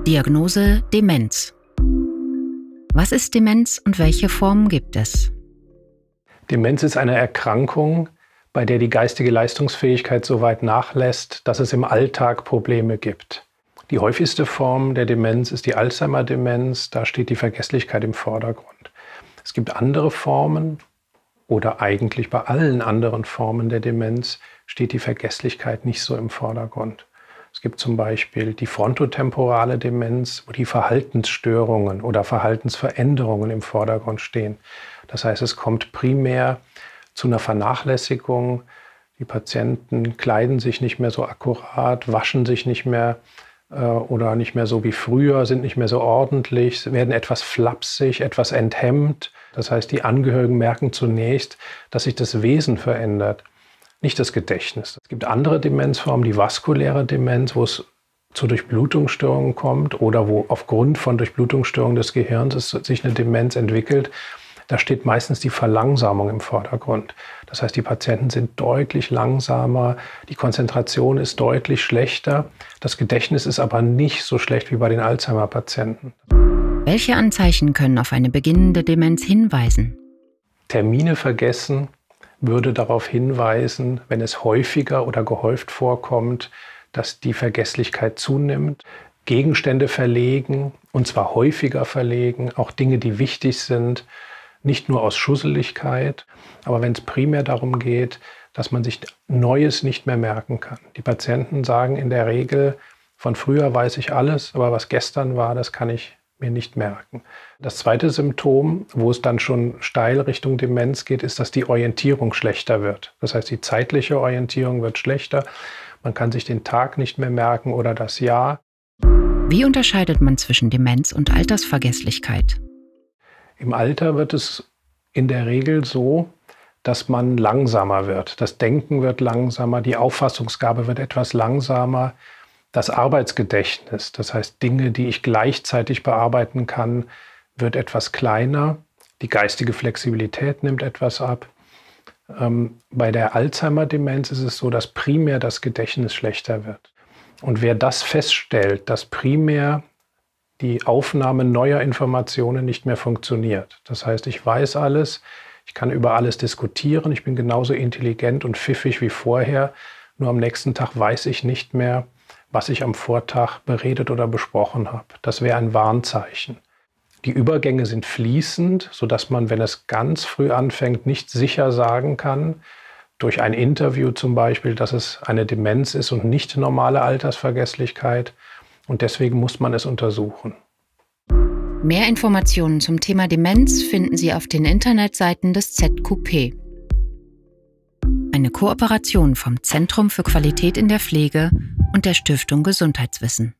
Diagnose Demenz. Was ist Demenz und welche Formen gibt es? Demenz ist eine Erkrankung, bei der die geistige Leistungsfähigkeit so weit nachlässt, dass es im Alltag Probleme gibt. Die häufigste Form der Demenz ist die Alzheimer-Demenz. Da steht die Vergesslichkeit im Vordergrund. Es gibt andere Formen oder eigentlich bei allen anderen Formen der Demenz steht die Vergesslichkeit nicht so im Vordergrund. Es gibt zum Beispiel die frontotemporale Demenz, wo die Verhaltensstörungen oder Verhaltensveränderungen im Vordergrund stehen. Das heißt, es kommt primär zu einer Vernachlässigung. Die Patienten kleiden sich nicht mehr so akkurat, waschen sich nicht mehr oder nicht mehr so wie früher, sind nicht mehr so ordentlich, werden etwas flapsig, etwas enthemmt. Das heißt, die Angehörigen merken zunächst, dass sich das Wesen verändert, nicht das Gedächtnis. Es gibt andere Demenzformen, die vaskuläre Demenz, wo es zu Durchblutungsstörungen kommt oder wo aufgrund von Durchblutungsstörungen des Gehirns sich eine Demenz entwickelt. Da steht meistens die Verlangsamung im Vordergrund. Das heißt, die Patienten sind deutlich langsamer, die Konzentration ist deutlich schlechter. Das Gedächtnis ist aber nicht so schlecht wie bei den Alzheimer-Patienten. Welche Anzeichen können auf eine beginnende Demenz hinweisen? Termine vergessen würde darauf hinweisen, wenn es häufiger oder gehäuft vorkommt, dass die Vergesslichkeit zunimmt. Gegenstände verlegen, und zwar häufiger verlegen, auch Dinge, die wichtig sind, nicht nur aus Schusseligkeit, aber wenn es primär darum geht, dass man sich Neues nicht mehr merken kann. Die Patienten sagen in der Regel, von früher weiß ich alles, aber was gestern war, das kann ich mir nicht merken. Das zweite Symptom, wo es dann schon steil Richtung Demenz geht, ist, dass die Orientierung schlechter wird. Das heißt, die zeitliche Orientierung wird schlechter. Man kann sich den Tag nicht mehr merken oder das Jahr. Wie unterscheidet man zwischen Demenz und Altersvergesslichkeit? Im Alter wird es in der Regel so, dass man langsamer wird. Das Denken wird langsamer, die Auffassungsgabe wird etwas langsamer. Das Arbeitsgedächtnis, das heißt Dinge, die ich gleichzeitig bearbeiten kann, wird etwas kleiner. Die geistige Flexibilität nimmt etwas ab. Bei der Alzheimer-Demenz ist es so, dass primär das Gedächtnis schlechter wird. Und wer das feststellt, dass primär die Aufnahme neuer Informationen nicht mehr funktioniert. Das heißt, ich weiß alles, ich kann über alles diskutieren, ich bin genauso intelligent und pfiffig wie vorher, nur am nächsten Tag weiß ich nicht mehr, was ich am Vortag beredet oder besprochen habe. Das wäre ein Warnzeichen. Die Übergänge sind fließend, sodass man, wenn es ganz früh anfängt, nicht sicher sagen kann, durch ein Interview zum Beispiel, dass es eine Demenz ist und nicht normale Altersvergesslichkeit. Und deswegen muss man es untersuchen. Mehr Informationen zum Thema Demenz finden Sie auf den Internetseiten des ZQP. Eine Kooperation vom Zentrum für Qualität in der Pflege und der Stiftung Gesundheitswissen.